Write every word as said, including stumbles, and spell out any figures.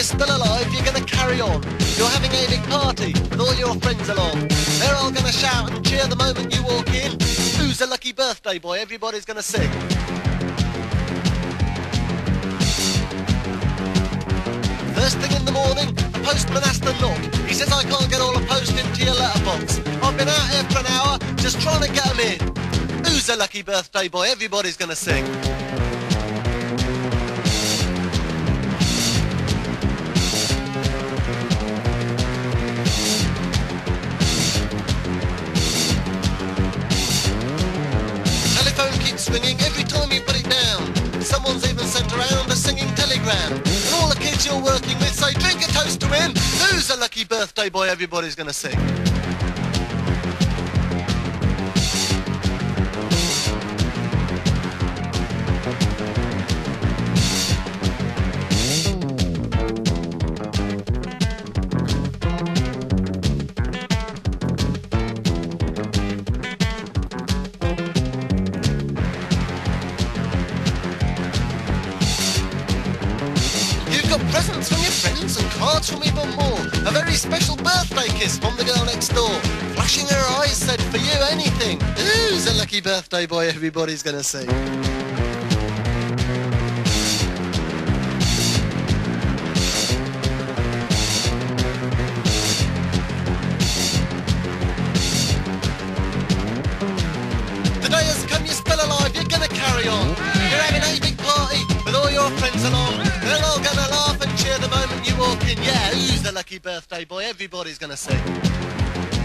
still alive, you're gonna carry on. You're having a big party with all your friends along. They're all gonna shout and cheer the moment you walk in. Who's a lucky birthday boy? Everybody's gonna sing. First thing in the morning, the postman has to knock. He says, I can't get all the post into your letterbox. I've been out here for an hour, just trying to get them in. Who's a lucky birthday boy? Everybody's gonna sing. Telephone keeps swinging every time you put it down. Someone's even sent around a singing telegram. And all the kids you're working with say, drink a toast to him. Who's a lucky birthday boy? Everybody's gonna sing. You've got presents from your friends and cards from even more. A very special birthday kiss from the girl next door. Flashing her eyes said, for you anything. Who's a lucky birthday boy? Everybody's gonna sing. The day has come, you're still alive, you're gonna carry on. You're having a big party with all your friends along. They're all gonna laugh and cheer the moment you walk in. Yeah, who's the lucky birthday boy? Everybody's gonna sing.